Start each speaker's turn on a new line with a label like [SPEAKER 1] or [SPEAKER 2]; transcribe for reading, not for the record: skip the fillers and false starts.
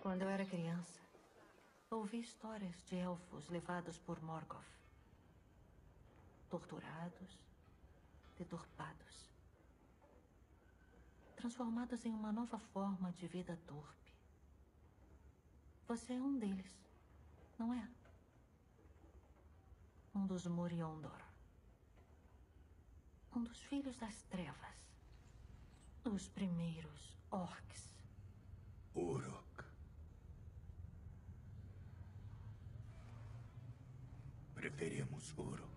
[SPEAKER 1] Quando eu era criança, ouvi histórias de elfos levados por Morgoth. Torturados, deturpados. Transformados em uma nova forma de vida torpe. Você é um deles, não é? Um dos Moriondor. Um dos filhos das trevas. Os primeiros orcs.
[SPEAKER 2] Uruk. Preferimos Uruk.